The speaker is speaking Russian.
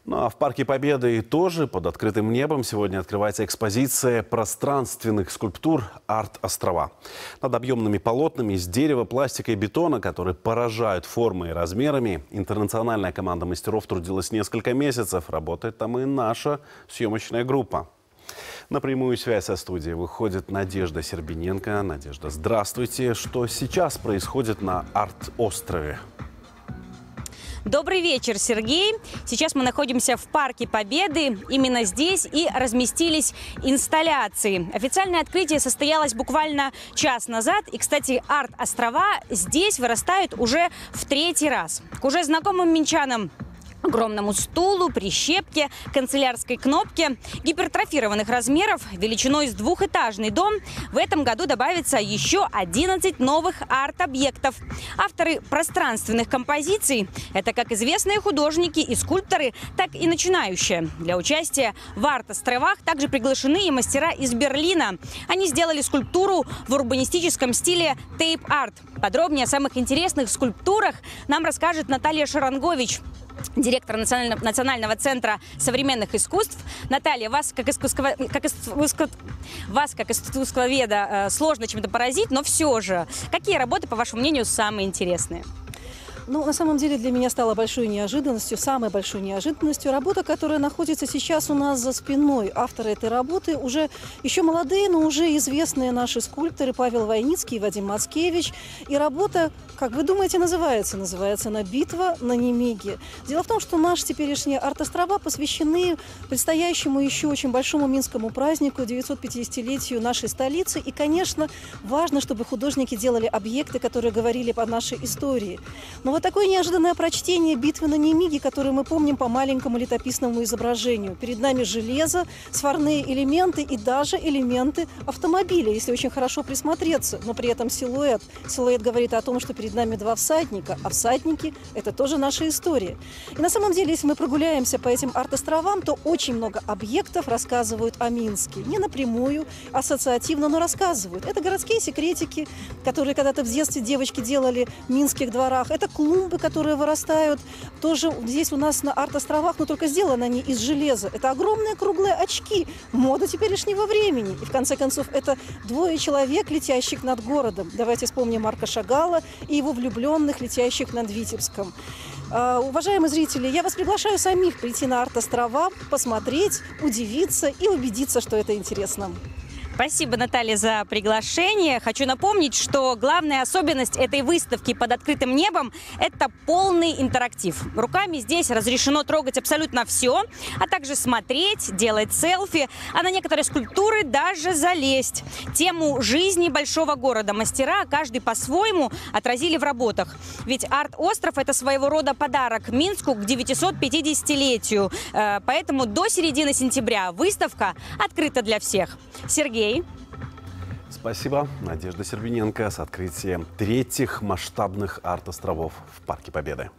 Ну а в Парке Победы тоже под открытым небом сегодня открывается экспозиция пространственных скульптур «Арт-острова». Над объемными полотнами из дерева, пластика и бетона, которые поражают формой и размерами, интернациональная команда мастеров трудилась несколько месяцев. Работает там и наша съемочная группа. На прямую связь со студией выходит Надежда Сербиненко. Надежда, здравствуйте. Что сейчас происходит на Арт-острове? Добрый вечер, Сергей. Сейчас мы находимся в Парке Победы. Именно здесь и разместились инсталляции. Официальное открытие состоялось буквально час назад. И, кстати, арт-острова здесь вырастают уже в третий раз. К уже знакомым минчанам огромному стулу, прищепке, канцелярской кнопке гипертрофированных размеров величиной с двухэтажный дом в этом году добавится еще 11 новых арт-объектов. Авторы пространственных композиций – это как известные художники и скульпторы, так и начинающие. Для участия в арт-островах также приглашены и мастера из Берлина. Они сделали скульптуру в урбанистическом стиле тейп-арт. Подробнее о самых интересных скульптурах нам расскажет Наталья Шарангович, директор Национального центра современных искусств. Наталья, вас как искусствоведа сложно чем-то поразить, но все же, какие работы, по вашему мнению, самые интересные? Ну, на самом деле для меня стала большой неожиданностью, самой большой неожиданностью работа, которая находится сейчас у нас за спиной. Авторы этой работы уже еще молодые, но уже известные наши скульпторы Павел Войницкий и Вадим Мацкевич. И работа, как вы думаете, называется? Называется она «Битва на Немеге». Дело в том, что наши теперешние арт-острова посвящены предстоящему еще очень большому минскому празднику, 950-летию нашей столицы. И, конечно, важно, чтобы художники делали объекты, которые говорили по нашей истории. Но вот такое неожиданное прочтение «Битвы на Немеге», которое мы помним по маленькому летописному изображению. Перед нами железо, сварные элементы и даже элементы автомобиля, если очень хорошо присмотреться. Но при этом силуэт. Силуэт говорит о том, что перед нами два всадника, а всадники – это тоже наша история. И на самом деле, если мы прогуляемся по этим арт-островам, то очень много объектов рассказывают о Минске. Не напрямую, ассоциативно, но рассказывают. Это городские секретики, которые когда-то в детстве девочки делали в минских дворах. Это клумбы, которые вырастают тоже здесь у нас на арт-островах, но только сделаны они из железа. Это огромные круглые очки, мода теперешнего времени. И в конце концов, это двое человек, летящих над городом. Давайте вспомним Марка Шагала и его влюбленных, летящих над Витебском. Уважаемые зрители, я вас приглашаю самих прийти на арт-острова, посмотреть, удивиться и убедиться, что это интересно. Спасибо, Наталья, за приглашение. Хочу напомнить, что главная особенность этой выставки под открытым небом – это полный интерактив. Руками здесь разрешено трогать абсолютно все, а также смотреть, делать селфи, а на некоторые скульптуры даже залезть. Тему жизни большого города мастера каждый по-своему отразили в работах. Ведь арт-остров – это своего рода подарок Минску к 950-летию. Поэтому до середины сентября выставка открыта для всех. Сергей. Спасибо. Надежда Сербиненко с открытием третьих масштабных арт-островов в Парке Победы.